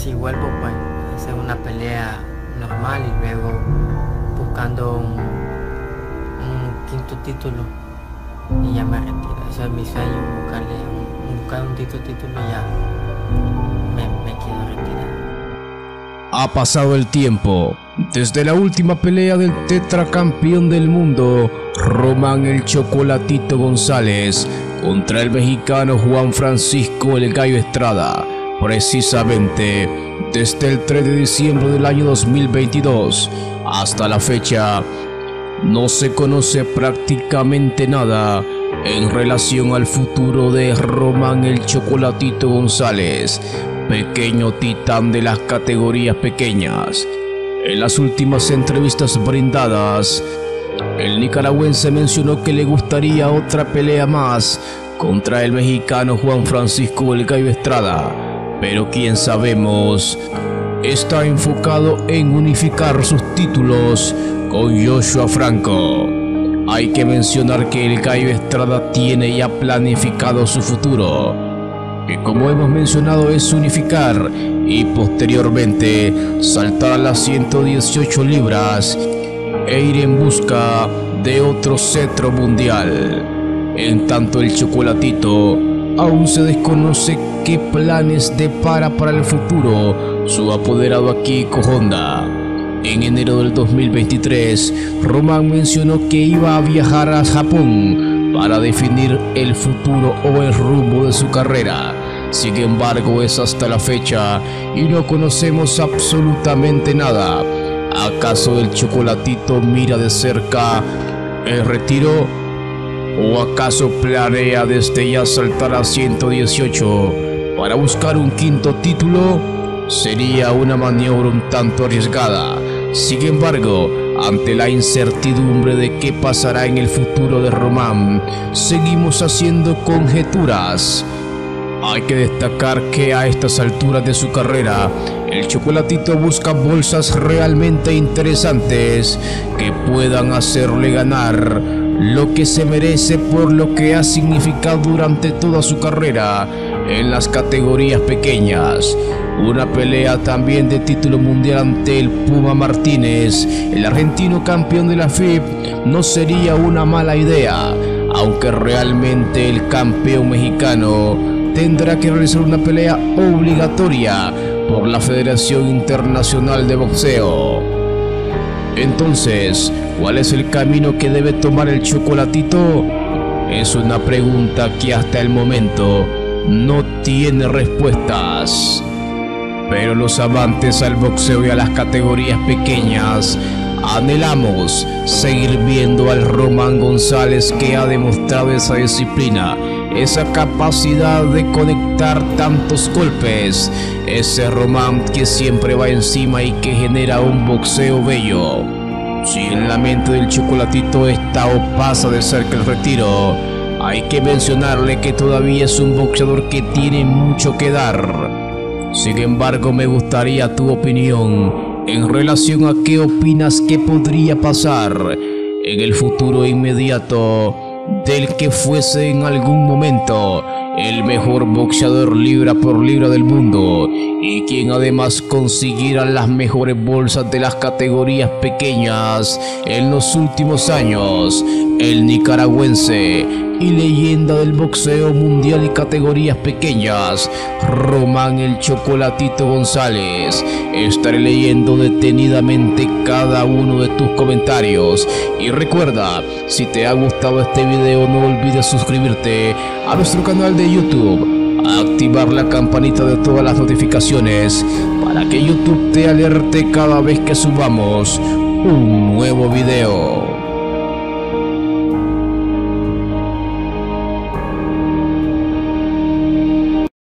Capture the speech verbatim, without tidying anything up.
si vuelvo, pues hacer una pelea normal y luego buscando un, un quinto título y ya me retiro. Ese es mi sueño, buscarle un, buscar un quinto título y ya me, me quiero retirar. Ha pasado el tiempo desde la última pelea del tetracampeón del mundo, Román el Chocolatito González, contra el mexicano Juan Francisco el Gallo Estrada. Precisamente desde el tres de diciembre del año dos mil veintidós hasta la fecha, no se conoce prácticamente nada en relación al futuro de Román el Chocolatito González, pequeño titán de las categorías pequeñas. En las últimas entrevistas brindadas, el nicaragüense mencionó que le gustaría otra pelea más contra el mexicano Juan Francisco el Gallo Estrada, pero quien sabemos está enfocado en unificar sus títulos con Joshua Franco. Hay que mencionar que el Gallo Estrada tiene ya planificado su futuro, que como hemos mencionado es unificar y posteriormente saltar a las ciento dieciocho libras e ir en busca de otro cetro mundial. En tanto, el Chocolatito aún se desconoce qué planes depara para el futuro su apoderado Akiko Honda. En enero del dos mil veintitrés, Román mencionó que iba a viajar a Japón para definir el futuro o el rumbo de su carrera. Sin embargo, es hasta la fecha y no conocemos absolutamente nada. ¿Acaso el Chocolatito mira de cerca el retiro? ¿O acaso planea desde ya saltar a ciento dieciocho para buscar un quinto título? Sería una maniobra un tanto arriesgada. Sin embargo, ante la incertidumbre de qué pasará en el futuro de Román, seguimos haciendo conjeturas. Hay que destacar que a estas alturas de su carrera, el Chocolatito busca bolsas realmente interesantes que puedan hacerle ganar lo que se merece por lo que ha significado durante toda su carrera en las categorías pequeñas. Una pelea también de título mundial ante el Puma Martínez, el argentino campeón de la F I B, no sería una mala idea, aunque realmente el campeón mexicano tendrá que realizar una pelea obligatoria por la Federación Internacional de Boxeo. Entonces, ¿cuál es el camino que debe tomar el Chocolatito? Es una pregunta que hasta el momento no tiene respuestas. Pero los amantes al boxeo y a las categorías pequeñas anhelamos seguir viendo al Román González, que ha demostrado esa disciplina, esa capacidad de conectar tantos golpes, ese Román que siempre va encima y que genera un boxeo bello. Si en la mente del Chocolatito está o pasa de cerca el retiro, hay que mencionarle que todavía es un boxeador que tiene mucho que dar. Sin embargo, me gustaría tu opinión en relación a qué opinas que podría pasar en el futuro inmediato del que fuese en algún momento el mejor boxeador libra por libra del mundo y quien además consiguiera las mejores bolsas de las categorías pequeñas en los últimos años. El nicaragüense y leyenda del boxeo mundial y categorías pequeñas, Román el Chocolatito González. Estaré leyendo detenidamente cada uno de tus comentarios y recuerda, si te ha gustado este video, no olvides suscribirte a nuestro canal de YouTube, activar la campanita de todas las notificaciones para que YouTube te alerte cada vez que subamos un nuevo video.